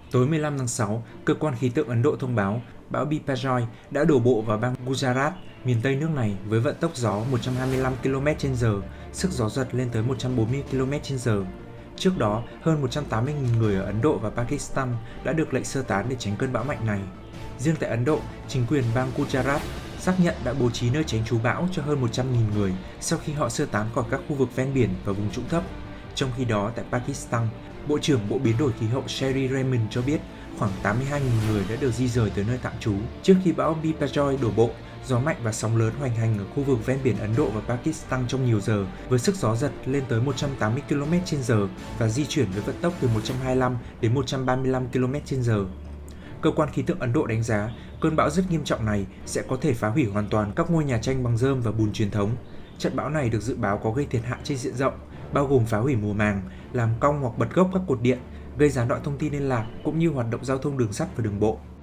Tối 15 tháng 6, cơ quan khí tượng Ấn Độ thông báo bão Biparjoy đã đổ bộ vào bang Gujarat, miền Tây nước này với vận tốc gió 125 km/h, sức gió giật lên tới 140 km/h. Trước đó, hơn 180.000 người ở Ấn Độ và Pakistan đã được lệnh sơ tán để tránh cơn bão mạnh này. Riêng tại Ấn Độ, chính quyền bang Gujarat xác nhận đã bố trí nơi tránh trú bão cho hơn 100.000 người sau khi họ sơ tán khỏi các khu vực ven biển và vùng trũng thấp. Trong khi đó, tại Pakistan, Bộ trưởng Bộ Biến đổi Khí hậu Sherry Raymond cho biết khoảng 82.000 người đã được di rời tới nơi tạm trú. Trước khi bão Biparjoy đổ bộ, gió mạnh và sóng lớn hoành hành ở khu vực ven biển Ấn Độ và Pakistan trong nhiều giờ, với sức gió giật lên tới 180 km/h và di chuyển với vận tốc từ 125 đến 135 km/h. Cơ quan khí tượng Ấn Độ đánh giá cơn bão rất nghiêm trọng này sẽ có thể phá hủy hoàn toàn các ngôi nhà tranh bằng rơm và bùn truyền thống. Trận bão này được dự báo có gây thiệt hại trên diện rộng, bao gồm phá hủy mùa màng, làm cong hoặc bật gốc các cột điện, gây gián đoạn thông tin liên lạc cũng như hoạt động giao thông đường sắt và đường bộ.